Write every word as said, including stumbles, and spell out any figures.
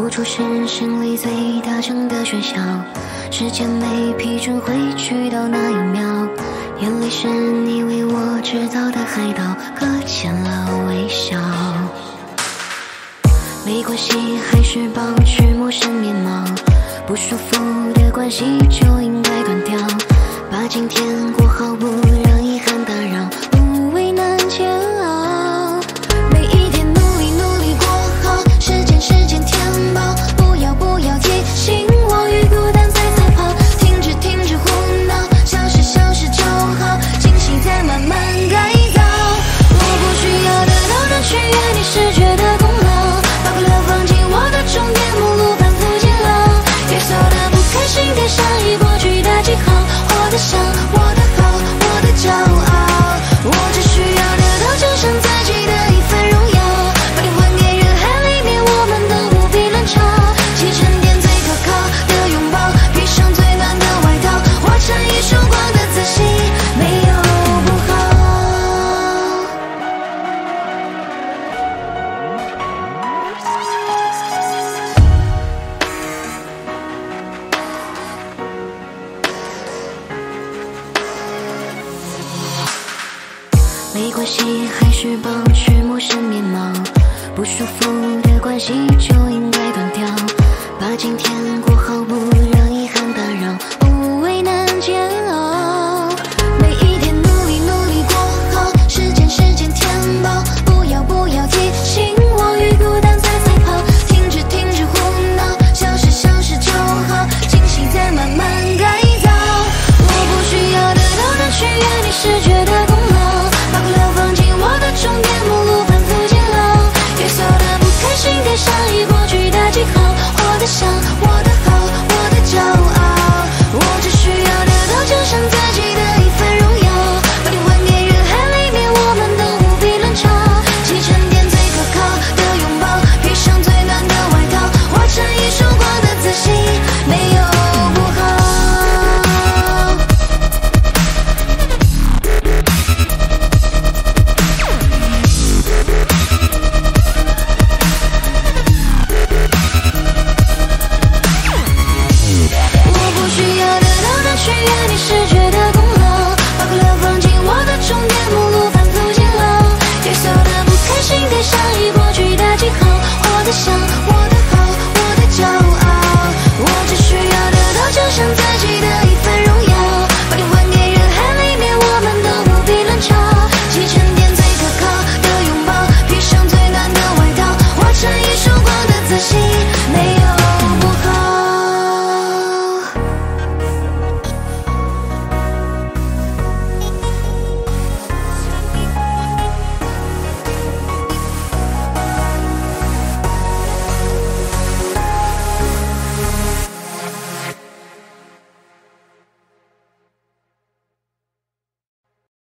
付出是心里最大声的喧嚣，时间没批准回去到那一秒，眼里是你为我制造的海岛，搁浅了微笑。没关系，还是保持陌生面貌，不舒服的关系就应该断掉，把今天过好，不让遗憾打扰，不为难煎熬。每一天努力努力过好，时间时间填饱，不要不要提醒我与孤单在赛跑，停止停止胡闹，消失消失就好，惊喜在慢慢改造。我不需要得到的取悦你视觉的功劳，把快乐放进我的终点目录，反复监牢，月色的不开心贴上已过去的记号，活得像我的好，我的骄傲。我只需要得到就像自己的一份荣耀，把你还给人海里面我们都无比冷嘲，既沉淀最可靠的拥抱，披上最暖的外套，我趁一束光的自信没有不好。没关系，还是保持陌生面貌，不舒服的关系就应该断掉，把今天过好，不让遗憾打扰，不为难煎熬。每一天努力努力过好，时间时间填饱，不要不要提醒我与孤单在赛跑，停止停止胡闹，消失消失就好，惊喜在慢慢改造。我不需要得到的取悦你视觉的功劳，把快乐放进我的终点目录，反复监牢，月色的不开心贴上已过去的记号，活得像我的好，我的骄傲。我只需要得到就像自己的一份荣耀，把你还给人海里面我们都无比冷嘲，既沉淀最可靠的拥抱，披上最暖的外套，我趁一束光的自信没有不好。我不需要得到的取悦你视觉的功劳，把快乐放进我的终点目录，反复监牢，月色的不开心贴上已过去的记号，活得像我